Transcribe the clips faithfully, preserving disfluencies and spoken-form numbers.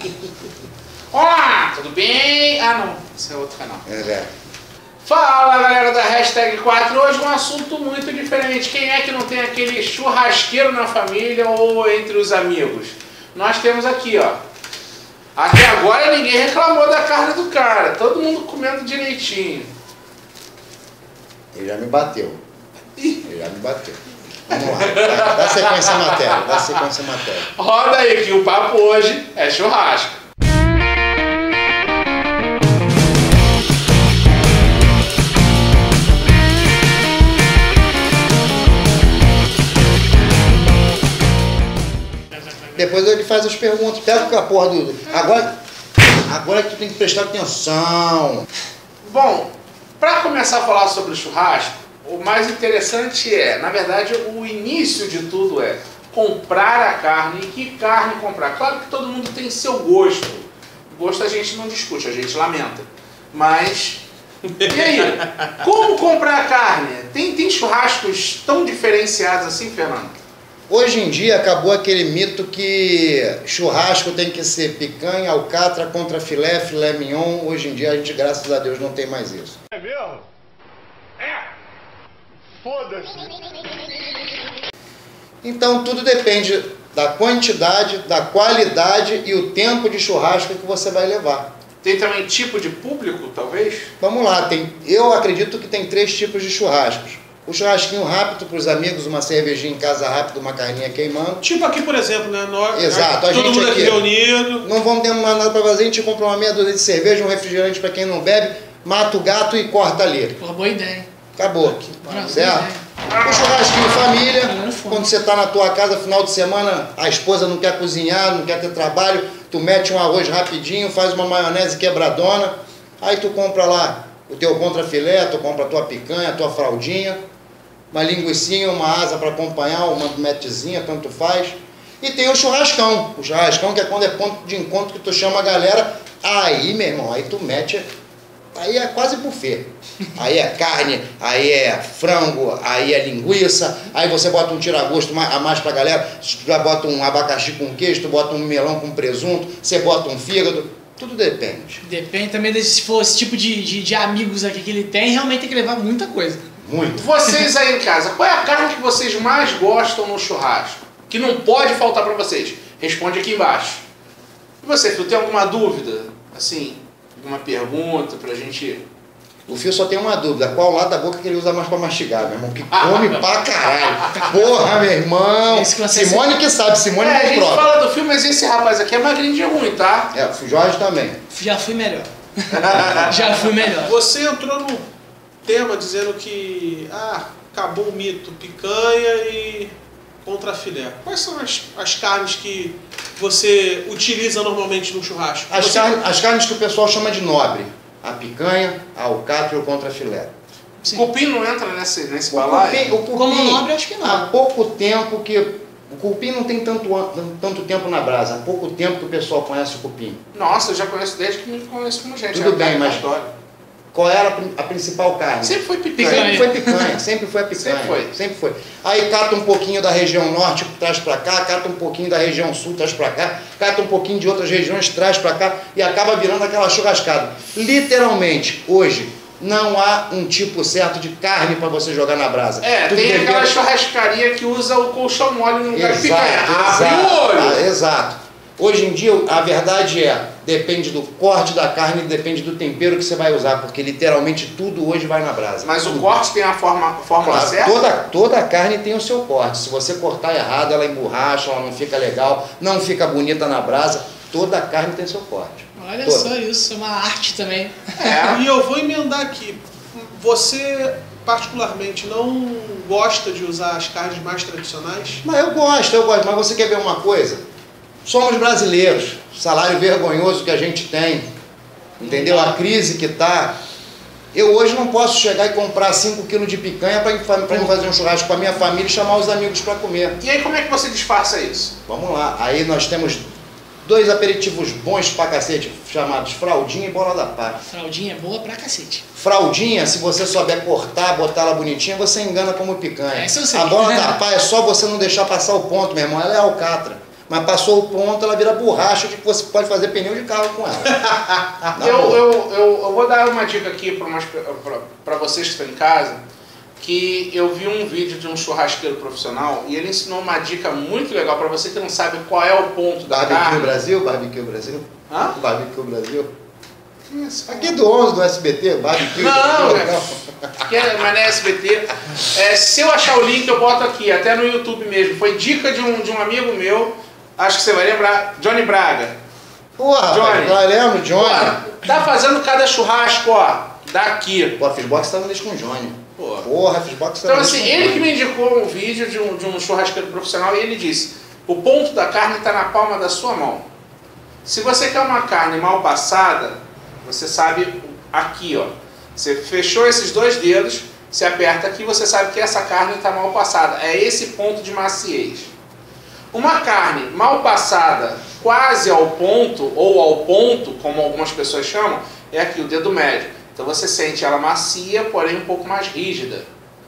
Olá, tudo bem? Ah não, esse é outro canal. É. Fala galera da Hashtag quatro, hoje um assunto muito diferente. Quem é que não tem aquele churrasqueiro na família ou entre os amigos? Nós temos aqui, ó. Até agora ninguém reclamou da carne do cara, todo mundo comendo direitinho. Ele já me bateu. Ele já me bateu. Vamos lá, dá sequência à matéria, dá sequência à matéria. Roda aí que o papo hoje é churrasco. Depois ele faz as perguntas, pega a porra do... Agora, agora que tu tem que prestar atenção. Bom, para começar a falar sobre o churrasco, o mais interessante é, na verdade, o início de tudo é comprar a carne. E que carne comprar? Claro que todo mundo tem seu gosto. Gosto a gente não discute, a gente lamenta. Mas, e aí? Como comprar a carne? Tem, tem churrascos tão diferenciados assim, Fernando? Hoje em dia acabou aquele mito que churrasco tem que ser picanha, alcatra contra filé, filé mignon. Hoje em dia a gente, graças a Deus, não tem mais isso. É mesmo? É! Foda-se! Então tudo depende da quantidade, da qualidade e o tempo de churrasco que você vai levar. Tem também tipo de público, talvez? Vamos lá, tem, eu acredito que tem três tipos de churrascos. O churrasquinho rápido para os amigos, uma cervejinha em casa rápido, uma carninha queimando. Tipo aqui, por exemplo, né? Nós, Exato, a todo gente mundo aqui aqui reunido. não vamos ter mais nada para fazer, a gente compra uma meia dúzia de cerveja, um refrigerante para quem não bebe, mata o gato e corta ali. Pô, boa ideia. Acabou. Boa Certo? ideia. O churrasquinho família, quando você está na tua casa, final de semana, a esposa não quer cozinhar, não quer ter trabalho, tu mete um arroz rapidinho, faz uma maionese quebradona, aí tu compra lá o teu contrafilé, tu compra a tua picanha, a tua fraldinha, uma linguicinha, uma asa para acompanhar, uma metezinha, tanto faz. E tem o churrascão, o churrascão que é quando é ponto de encontro que tu chama a galera, aí, meu irmão, aí tu mete, aí é quase buffet. Aí é carne, aí é frango, aí é linguiça, aí você bota um tira-gosto a mais pra galera, tu já bota um abacaxi com queijo, tu bota um melão com presunto, você bota um fígado, tudo depende. Depende também de se for esse tipo de, de, de amigos aqui que ele tem, realmente tem que levar muita coisa. Muito. Vocês aí em casa, qual é a carne que vocês mais gostam no churrasco? Que não pode faltar pra vocês? Responde aqui embaixo. E você, Fio, tem alguma dúvida? Assim, alguma pergunta pra gente... O Fio só tem uma dúvida, qual lado da boca que ele usa mais pra mastigar, meu irmão? Que come pra caralho. Porra, meu irmão. Simone que sabe, Simone é, é a gente prova. fala do Fio, mas esse rapaz aqui é magrinho de ruim, tá? É, o Jorge também. Já fui melhor. Já fui melhor. Você entrou no tema dizendo que ah, acabou o mito picanha e contrafilé. Quais são as, as carnes que você utiliza normalmente no churrasco? As, você... carnes, as carnes que o pessoal chama de nobre. A picanha, a alcatra e o contrafilé. O cupim não entra nesse, nesse O balaio? cupim, o cupim, Como nobre, acho que não. há pouco tempo que... O cupim não tem tanto, tanto tempo na brasa. Há pouco tempo que o pessoal conhece o cupim. Nossa, eu já conheço desde que me conheço como gente. Tudo é bem, mas adoro. qual era a, prin- a principal carne? Sempre foi picanha. Sempre foi picanha, sempre foi a picanha. Sempre foi. Sempre foi. Aí cata um pouquinho da região norte, traz pra cá, cata um pouquinho da região sul, traz pra cá, cata um pouquinho de outras regiões, traz pra cá e acaba virando aquela churrascada. Literalmente, hoje, não há um tipo certo de carne para você jogar na brasa. É, Tudo tem depende- aquela churrascaria que usa o colchão mole no lugar de Exato, picanha. exato, Abre o olho! ah, exato. Hoje em dia, a verdade é, depende do corte da carne, depende do tempero que você vai usar, porque literalmente tudo hoje vai na brasa. Mas Tudo. o corte tem a forma, fórmula Claro, certa? toda, toda a carne tem o seu corte. Se você cortar errado, ela emborracha, ela não fica legal, não fica bonita na brasa. Toda a carne tem seu corte. Olha Toda. só isso, é uma arte também. É. E eu vou emendar aqui. Você, particularmente, não gosta de usar as carnes mais tradicionais? Mas eu gosto, eu gosto. Mas você quer ver uma coisa? Somos brasileiros. Salário vergonhoso que a gente tem. Entendeu? A crise que tá. Eu hoje não posso chegar e comprar cinco quilos de picanha para ir fazer um churrasco com a minha família e chamar os amigos para comer. E aí como é que você disfarça isso? Vamos lá. Aí nós temos dois aperitivos bons pra cacete, chamados fraldinha e bola da pá. Fraldinha é boa pra cacete. Fraldinha, se você souber cortar, botar ela bonitinha, você engana como picanha. É, isso eu sei. A bola da pá é só você não deixar passar o ponto, meu irmão. Ela é alcatra. Mas passou o ponto, ela vira borracha de que você pode fazer pneu de carro com ela. eu, eu, eu, eu vou dar uma dica aqui para vocês que estão em casa, que eu vi um vídeo de um churrasqueiro profissional e ele ensinou uma dica muito legal para você que não sabe qual é o ponto da Barbecue carne. Brasil? Barbecue Brasil? Hã? Barbecue Brasil? Isso. Aqui do onze do S B T, Barbecue Não, Brasil. é, que é, mas não é S B T. É, se eu achar o link eu boto aqui, até no YouTube mesmo. Foi dica de um, de um amigo meu, acho que você vai lembrar, Johnny Braga. Porra, Johnny. rapaz, lembro, Johnny. Pô, tá fazendo cada churrasco, ó, daqui. Pô, a Fishbox tá andando com o Johnny. Pô. Porra, a Fishbox tá Então andando assim, com o ele Johnny. que me indicou um vídeo de um, de um churrasqueiro profissional e ele disse, o ponto da carne está na palma da sua mão. Se você quer uma carne mal passada, você sabe aqui, ó. Você fechou esses dois dedos, você aperta aqui, você sabe que essa carne está mal passada. É esse ponto de maciez. Uma carne mal passada, quase ao ponto, ou ao ponto, como algumas pessoas chamam, é aqui, o dedo médio. Então você sente ela macia, porém um pouco mais rígida.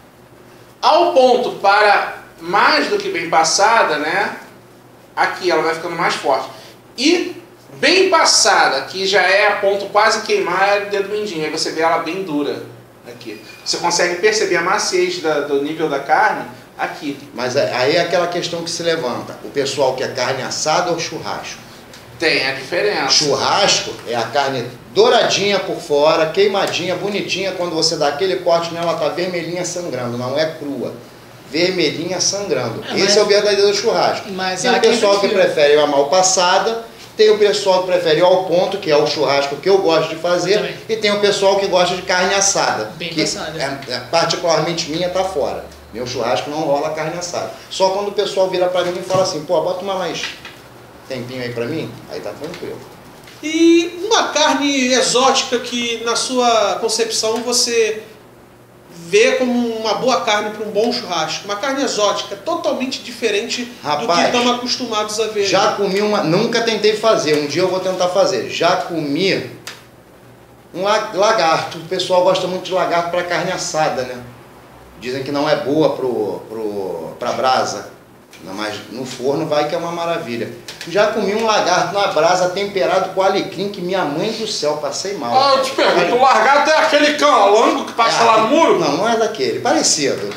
Ao ponto para mais do que bem passada, né? Aqui ela vai ficando mais forte. E bem passada, que já é a ponto quase queimar, é o dedo mindinho. Aí você vê ela bem dura aqui. Você consegue perceber a maciez da, do nível da carne aqui. Mas aí é aquela questão que se levanta. O pessoal quer carne assada ou churrasco? Tem a diferença. Churrasco é a carne douradinha por fora, queimadinha, bonitinha. Quando você dá aquele corte nela, ela tá vermelhinha sangrando, não é crua. Vermelhinha sangrando. É, Esse mas... é o verdadeiro churrasco. Mas tem o quem pessoal que prefere. prefere a mal passada, tem o pessoal que prefere ao ponto, que é o churrasco que eu gosto de fazer, Também. e tem o pessoal que gosta de carne assada. Bem que passada. é, é, particularmente minha, tá fora. Meu churrasco não rola carne assada. Só quando o pessoal vira pra mim e fala assim, pô, bota uma mais tempinho aí pra mim, aí tá tranquilo. E uma carne exótica que, na sua concepção, você vê como uma boa carne para um bom churrasco. Uma carne exótica, totalmente diferente Rapaz, do que estamos acostumados a ver. Já comi uma, nunca tentei fazer, um dia eu vou tentar fazer. Já comi um la- lagarto. O pessoal gosta muito de lagarto para carne assada, né? Dizem que não é boa pro, pro, pra brasa, mas no forno vai que é uma maravilha. Já comi um lagarto na brasa temperado com alecrim, que minha mãe do céu, passei mal. Ah, eu te pergunto, o largato é aquele calango que passa É, lá no muro? Não, não é daquele, parecido.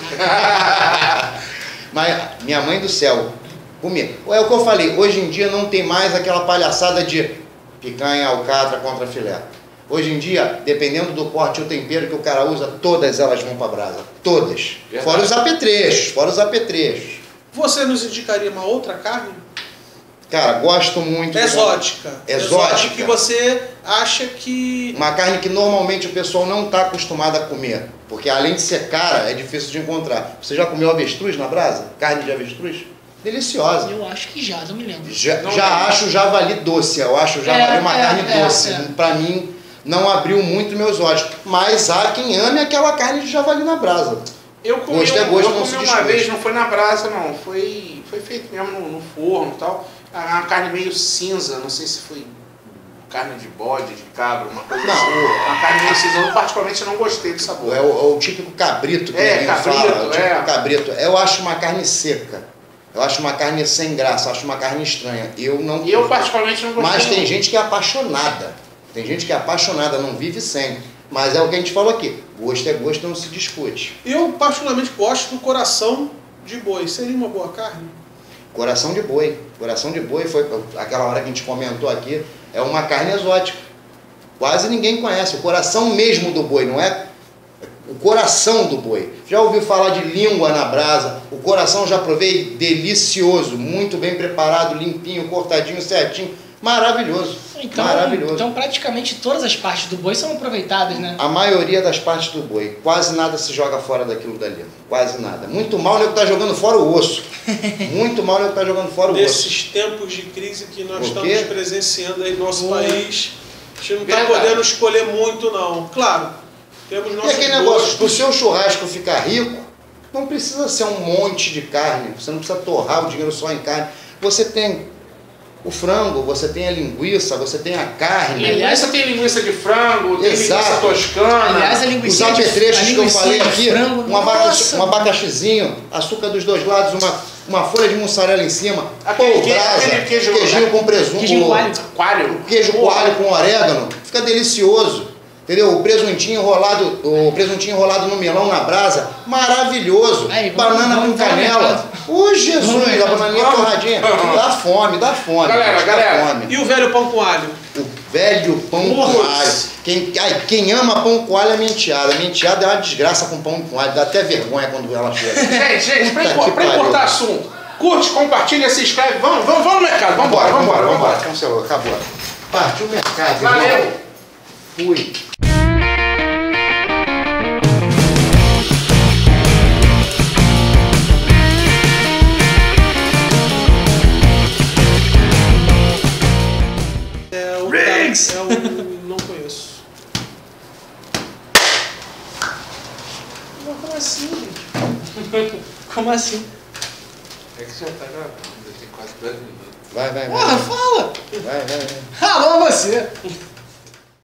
Mas minha mãe do céu, comi. É o que eu falei, hoje em dia não tem mais aquela palhaçada de picanha, alcatra contra filé. Hoje em dia, dependendo do corte e o tempero que o cara usa, todas elas vão para brasa. Todas. Verdade. Fora os apetrechos, fora os apetrechos. Você nos indicaria uma outra carne? Cara, gosto muito. Exótica. Exótica. Que você acha que... Uma carne que normalmente o pessoal não está acostumado a comer. Porque além de ser cara, é difícil de encontrar. Você já comeu avestruz na brasa? Carne de avestruz? Deliciosa. Eu acho que já, não me lembro. Já, Não já lembro. acho javali doce. Eu acho o javali É, uma é, carne é, doce. é. Pra mim, não abriu muito meus olhos. Mas há quem ame aquela carne de javali na brasa. Eu comi, Gosto é um- gosto, eu não se comi uma discute. vez, não foi na brasa não, foi, foi feito mesmo no, no forno e tal. Era uma carne meio cinza, não sei se foi carne de bode, de cabra, uma coisa Não, assim. o- Uma carne meio cinza, eu particularmente não gostei do sabor. É o, é o típico cabrito que É, ninguém cabrito, fala. O típico é. cabrito. Eu acho uma carne seca. Eu acho uma carne sem graça. Eu acho uma carne estranha. Eu não E eu curto. particularmente não gostei. Mas tem não. gente que é apaixonada. Tem gente que é apaixonada, não vive sem. Mas é o que a gente falou aqui. Gosto é gosto, não se discute. Eu particularmente gosto do coração de boi. Seria uma boa carne? Coração de boi. Coração de boi foi aquela hora que a gente comentou aqui. É uma carne exótica. Quase ninguém conhece. O coração mesmo do boi, não é o coração do boi. Já ouviu falar de língua na brasa? O coração já provei, delicioso, muito bem preparado, limpinho, cortadinho, certinho. Maravilhoso. Então, Maravilhoso. então praticamente todas as partes do boi são aproveitadas, né? A maioria das partes do boi, quase nada se joga fora daquilo dali. Quase nada. Muito mal o nego tá jogando fora o osso. Muito mal o nego tá jogando fora o osso. Nesses tempos de crise que nós Por quê? estamos presenciando aí no nosso Hum. país, a gente não está Verdade. podendo escolher muito, não. Claro, temos E nossos aquele negócio, gostos. pro seu churrasco ficar rico, não precisa ser um monte de carne. Você não precisa torrar o dinheiro só em carne. Você tem o frango, você tem a linguiça, você tem a carne. Linguiça tem linguiça de frango, tem Exato. linguiça toscana. Aliás, a Os linguiça de apetrechos a que eu linguiça falei de aqui, frango, um, abacaxi, nossa. um abacaxizinho, açúcar dos dois lados, uma uma folha de mussarela em cima, Aquele pô, que- brasa, aquele queijo- queijinho com presunto, Queijinho coalho. Aquário. queijo coalho com orégano, fica delicioso. Entendeu? O presuntinho enrolado, o presuntinho enrolado no melão na brasa, maravilhoso. Aí, vamos- Banana vamos com entrar no canela. mercado. Ô, Jesus, Vamos no a mercado. bananinha torradinha. Dá fome, dá fome. Galera, gente, galera. Dá fome. E o velho pão com alho? O velho pão Nossa. com alho. Quem, ai, quem ama pão com alho é menteada. Menteada é uma desgraça com pão com alho. Dá até vergonha quando ela chega. Gente, gente, pra, Puta encor- que pra pariu. encurtar assunto, curte, compartilha, se inscreve. Vamos, vamos, vamos no mercado. Vambora, vambora, vambora. Cancelou, acabou. Partiu o mercado. Valeu. irmão. Fui. É o Riggs! É o... não conheço. Mas como assim, gente? Como assim? É que você já tá gravando, tem quase dois minutos. Vai, vai, vai. Porra, fala! Vai, vai, vai. Alô, você!